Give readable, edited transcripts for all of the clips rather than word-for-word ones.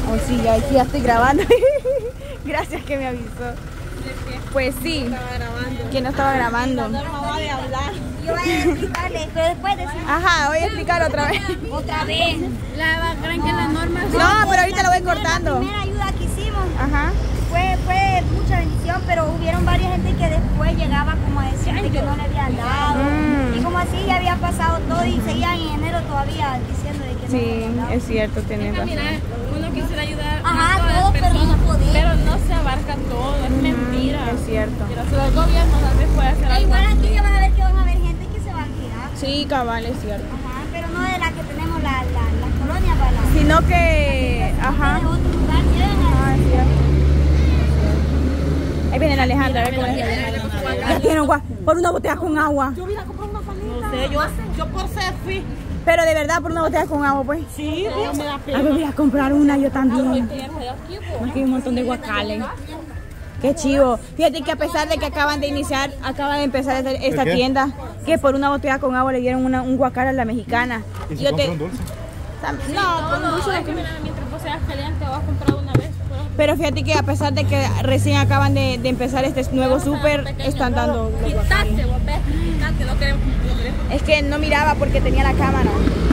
Oh, sí, aquí ya estoy grabando. Gracias que me avisó. Pues sí, que no estaba grabando. Yo voy a explicarles, pero después decimos. Ajá, voy a explicar otra vez. Otra vez. ¿Creen que las normas? No, pero ahorita lo voy cortando. La primera ayuda que hicimos Ajá. fue mucha bendición, pero hubieron varias gente que después llegaba como a decirte que no le habían dado. Y como así ya había pasado todo y seguían en enero todavía diciendo de que no le Sí, habían dado. es cierto, tenés razón. Mira, uno quisiera ayudar Ajá, a todas todo, las pero no personas, podía. pero no se abarca todo, es mentira. Es cierto. Pero si el gobierno tal vez puede hacer Pero algo. igual aquí ya van a ver que van a haber gente que se va a quedar. Sí, cabal, es cierto. Ajá, pero no de la que tenemos las colonias para la. Sino que, ajá. De otro lugar, llegan a. Ah, es cierto. Ahí viene la Alejandra, a ver cómo es. Ya quiero agua, por una botella con agua. Yo vine a comprar una paleta. Yo por ser fui. Pero de verdad, por una botella con agua, pues. Sí, me da A ver, voy a comprar una yo también. pena. Aquí hay un montón de guacales. Qué chivo. Fíjate que a pesar de que acaba de empezar esta tienda, que por una botella con agua le dieron un guacal a la mexicana. ¿Y si Yo compra un dulce? No, por un dulce no. Mientras vos seas caliente, vas a comprar una vez. Pero fíjate que a pesar de que recién acaban de empezar este nuevo súper, están dando los guacales. Quítate, vos ves, quítate, no queremos. Es que no miraba porque tenía la cámara.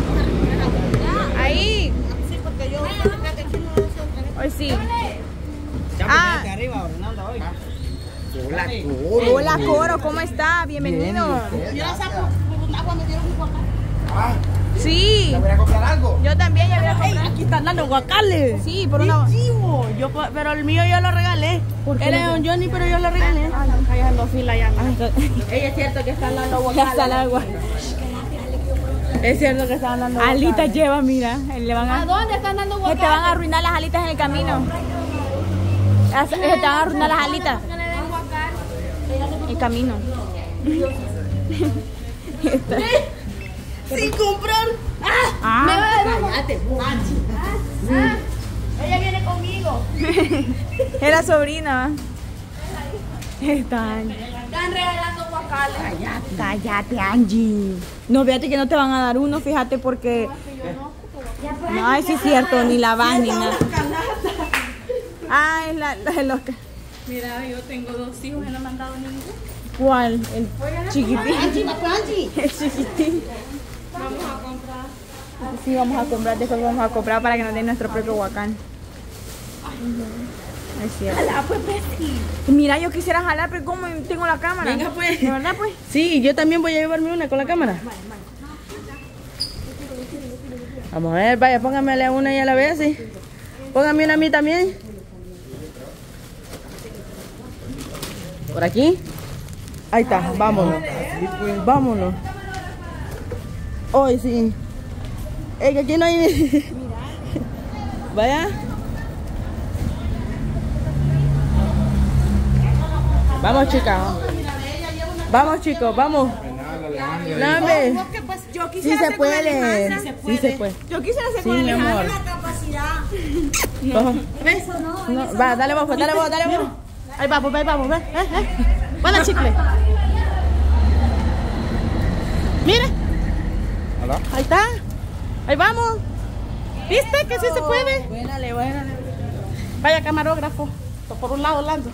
Ahí. Sí, porque yo. Hoy sí. Ah. Hola, Coro, ¿cómo está? Bienvenido. Yo la saco por un agua, me dieron un guacal. Sí. ¿Voy a comprar algo? Yo también ya voy a comprar. Aquí están dando guacales. Sí, por una. Chivo. Pero el mío yo lo regalé. ¿Por qué Él no es te- un Johnny, pero yo lo regalé. Allá en dos filas ya. Ella es cierto que están dando Ya guacales. está el agua. Es cierto que están dando Alitas lleva, mira. Le van ¿A a. dónde están dando Se guacales? te van a arruinar las alitas en el camino. Se te van a arruinar las alitas. Que le den guacal. El camino. Esta. Sin comprar. Ah, Cállate, Ella viene conmigo. es la sobrina. Están. Están regalando guacales. Cállate, Angie. No, fíjate que no te van a dar uno, fíjate, porque. No, eso es cierto, ni la vas ni nada. Ah, es la loca. Mira, yo tengo dos hijos y no me han dado ninguno. ¿Cuál? El chiquitín. Angie. El chiquitín. Vamos a comprar. Sí, vamos a comprar, después vamos a comprar para que nos den nuestro propio guacán. Es cierto. Mira, yo quisiera jalar, pero como tengo la cámara. Venga, pues. ¿De verdad, pues? Sí, yo también voy a llevarme una con la cámara. Vamos a ver, vaya, póngamele a una y a la vez, sí. Póngame una a mí también. ¿Por aquí? Ahí está, vámonos. Vámonos. Hoy sí. Es que aquí no hay. Vaya. Vamos, chicas. Vamos, chicos, vamos. No, hombre. Yo Sí se puede. Sí se puede. Yo quisiera hacer Sí, con mi Alejandra. amor. La capacidad. Ojo. Eso no. No, va, dale vos, dale vos, dale vos. Ahí vamos, ve. Buena chicle. Mira, ¿Hola? ahí está. Ahí vamos. ¿Viste que sí se puede? Buénale. Vaya camarógrafo. Por un lado, Lando.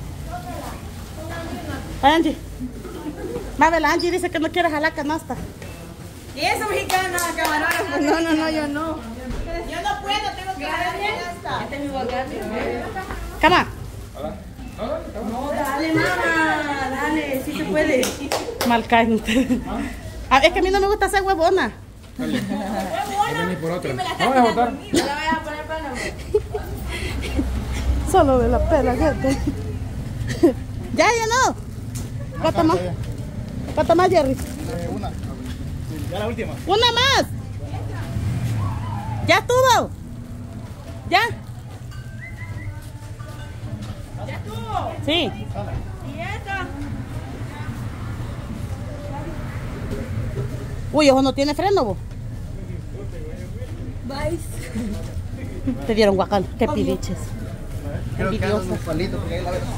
Angie. Mabel, Angie dice que no quiere jalar canasta. ¿Y eso, mexicana, camarógrafo? No, yo no. Yo no puedo, tengo que jalar bien hasta. Este es mi guacán. Cama. ¿Hola? No, dale, mamá. Dale, sí se puede. Mal caen ustedes. Ah, es que a mí no me gusta hacer huevona. Voy a venir por otra. No voy a votar. Solo de la pela, gente. Ya no. ¿Cuánto más, Jerry? Una. Ya la última. Una más. Ya estuvo. Ya. ¿Ya estuvo? Sí. ¿Y esta? Uy, ojo, no tiene freno, vos. Te dieron guacán. Qué piliches. Quiero que hagas un palito porque ahí la ves.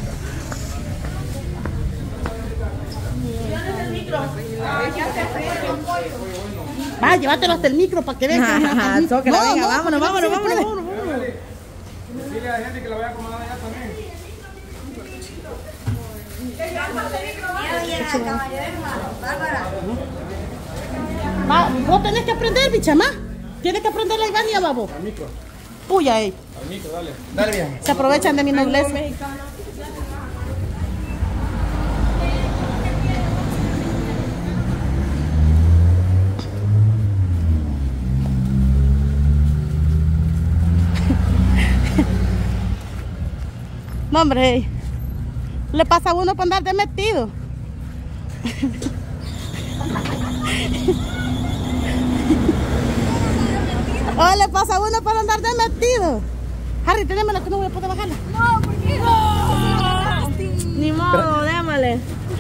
Va, llévatelo hasta el micro para que veas. Ajá, tóquela, venga, vámonos. gente que la vaya a acomodar allá también. Vos tenés que aprender, bicha, más. Tienes que aprender la Ivania, babo. Al micro. Uy, ahí. Al micro, dale. Dale bien. Se aprovechan de mi nobleza. No, hombre, le pasa a uno por andar de metido. Oh, le pasa a uno por andar de metido. Harry, tenémelo que no voy a poder bajarla. No, ¿por qué? Ni modo, démosle.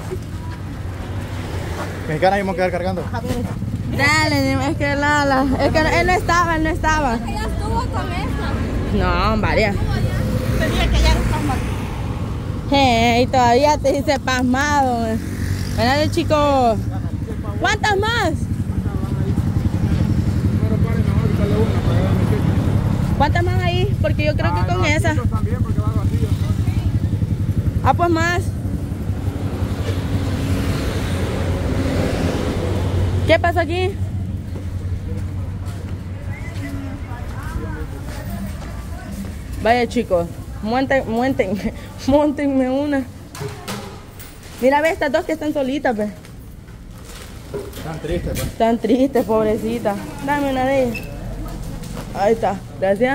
Mexicana, íbamos a quedar cargando. Dale, es que Lala, es que él no estaba. Ella estuvo con esa. No, varias. Tenía que ya desarmar. Y todavía te dice pasmado. Venale, chicos. ¿Cuántas más? ¿Cuántas más ahí? Porque yo creo que con esa. También porque va vacío. Ah, pues más. ¿Qué pasa aquí? Vaya, chicos, móntenme una. Mira, ve estas dos que están solitas, ve. Tan triste, pues. Están tristes, pobrecita. Dame una de ellas. Ahí está, gracias.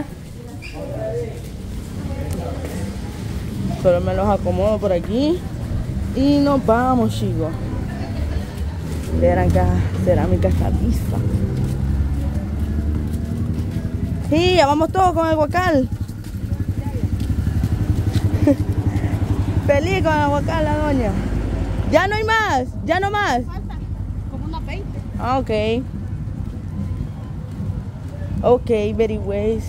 Solo me los acomodo por aquí. Y nos vamos, chicos. Verán que cerámica está lista. Sí, ya vamos todos con el guacal. Feliz con el guacal, la doña. Ya no hay más, ya no más. Como unas 20. Ah, ok. Ok, very ways.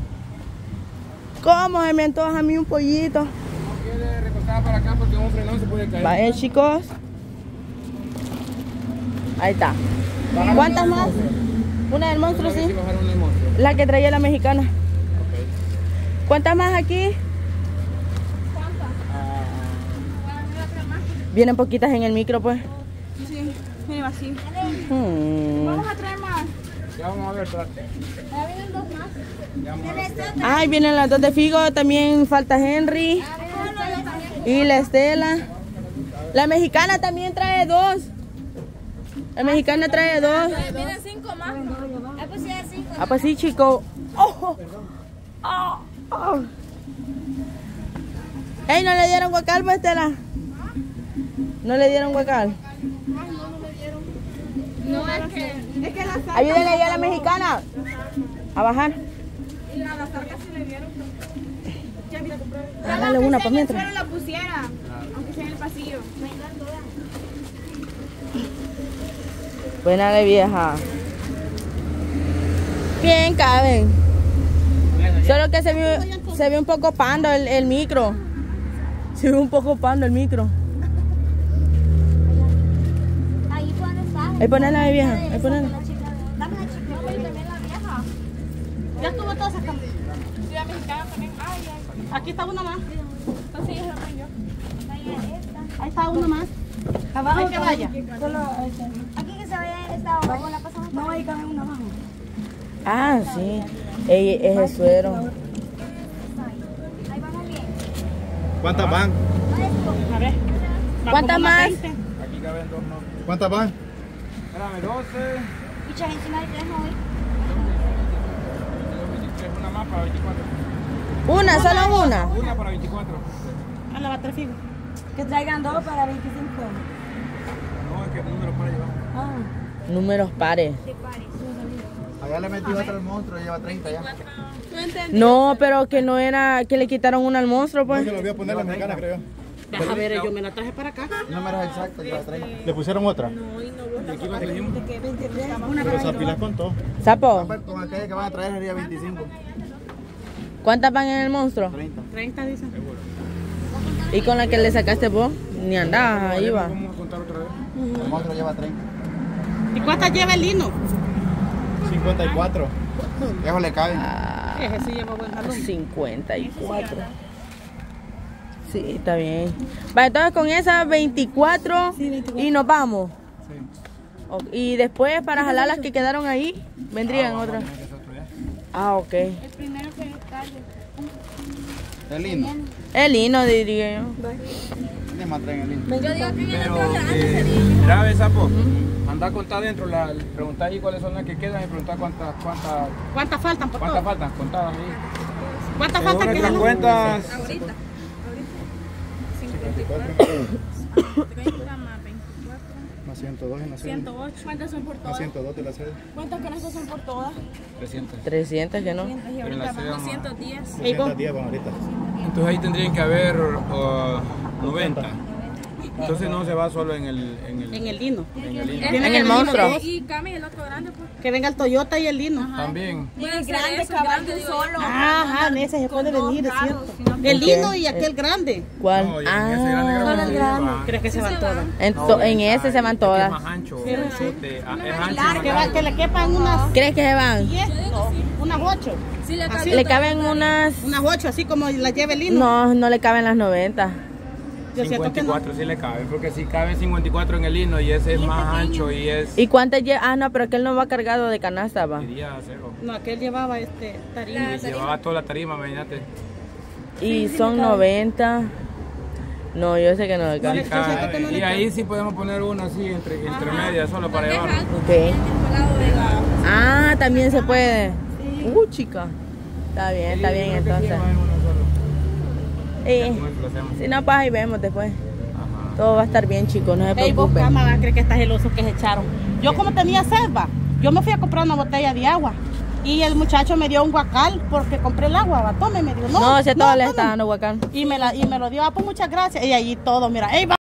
¿Cómo se me antoja a mí un pollito? No quiere recostar para acá porque un frenón se puede caer. Vaya, chicos. Ahí está. ¿Cuántas más? Una del monstruo, Vamos a ver sí. si bajaron el monstruo. La que traía la mexicana. Ok. ¿Cuántas más aquí? Vienen poquitas en el micro, pues. Sí, miren así. Vamos a traer más. Ya vamos a ver, trate. Ya vienen dos más. Ya vamos a ver. Ay, vienen las dos de Figo. También falta Henry. Y la Estela. La mexicana también trae dos. La mexicana trae dos. Vienen 5 más. Ah, pues ya 5. Ah, pues sí, chico. Oh. Oh. Oh. Ey, ¿no le dieron guacal, pues, Estela? ¿No le dieron guacal? No, es que la sarca. Ayúdenle ahí a la mexicana a bajar. Y a la sarca sí le dieron. Dale una para mientras. Pero la pusiera, aunque sea en el pasillo. Buena de vieja. Bien, caben. Solo que se ve un poco pando el micro. Se ve un poco pando el micro. Ahí fue donde está. Ahí ponela de vieja. Ahí ponela. Dame la chica. Y también la vieja. Ya estuvo toda sacando. Sí, la mexicana también. Ay, ay. Aquí está una más. Entonces ella se aprendió. Ahí está una más. Abajo que vaya. Aquí que se vaya en esta hora. La pasamos. No, ahí cabe una abajo. Ah, sí. Ey, es el suero. Ahí vamos bien. ¿Cuántas van? A ver. ¿Cuántas más? Aquí caben dos, ¿no? ¿Cuántas van? Espérame, 12. Pichas encima de 3 no hoy. 23, una más para 24. Una, solo una. Una para 24. A la batra Figo. Que traigan 2 para 25. No, es que número para llevar. Números pares. Allá le metí otra al monstruo y lleva 30 ya. No, pero que no era que le quitaron una al monstruo, No, pues. que lo voy a poner la mexicana, creo yo. Deja ver, yo me la traje para acá. Números exactos, lleva 30. ¿Le pusieron otra? No, y aquí va trajimos. Pero se apilas con todo. Sapo, Con aquella que van a traer sería 25. ¿cuántas van en el monstruo? 30. 30, dice. ¿Y con la que le sacaste vos? Ni andabas, ahí va. Vamos a contar otra vez. El monstruo lleva 30. ¿Y cuántas lleva el lino? 54. Eso le cabe. Ese sí lleva buen jalón. 54. Sí, está bien. Va, entonces con esas 24, y nos vamos. Sí. Y después para jalar las que quedaron ahí, vendrían otras. Ah, ok. El primero que descargue. Es lindo. El lino, diría yo. ¿Quiénes más traen el lindo? Yo digo que Pero, mira, ve, sapo, anda a contar dentro, preguntar ahí cuáles son las que quedan y preguntar cuántas ¿Cuántas faltan por todo? faltan, contadas ahí. ¿Cuántas faltan que Según no? cuentas, Ahorita. Más 102 en la sede. 108. ¿Cuántas son por Más todas? 102 de la sede. ¿Cuántas canastas son por todas? 300. 300 que no. Pero en la sede vamos a- 210. 210 van ahorita. Entonces ahí tendrían que haber 90. Entonces no se va solo en el En el lino. En el monstruo. Y Cami, el otro grande, pues. Que venga el Toyota y el lino. también. El grande caballo solo. Ajá, en ese se puede venir, es cierto. El Ok. lino y aquel grande. ¿Cuál? No, y en ese grande creo que sí va. ¿Crees que se van todas? En ese se van Es que es todas. más ancho. Es ancho. y más largo. Que le quepan unas ¿Crees que se van? 10, unas 8. Así, Le caben unas... unas 8, así como la lleva el lino. No, no le caben las 90. Yo siento que no. 54 sí le cabe, porque si cabe 54 en el lino y ese es más ancho y es... ¿Y cuántas lleva? Ah, no, pero aquel no va cargado de canasta, va. Iría a cero. No, aquel llevaba tarima. Y llevaba toda la tarima, imagínate. Y son 90. No, yo sé que no le Sí cabe. cabe. Y ahí sí podemos poner una así entre medias, solo para llevar. Ok. Ah, también se puede. Chica. Está bien entonces. Si no, pues ahí vemos después. Todo va a estar bien, chicos, no se Ey, vos, preocupen. cámara, crees que estás geloso que se echaron. Yo como tenía sed, va, yo me fui a comprar una botella de agua. Y el muchacho me dio un guacal porque compré el agua, va, tome, me dijo. No, si a todos les tome. está dando guacán. Y me lo dio, pues muchas gracias. Y allí todo, mira, ey, va.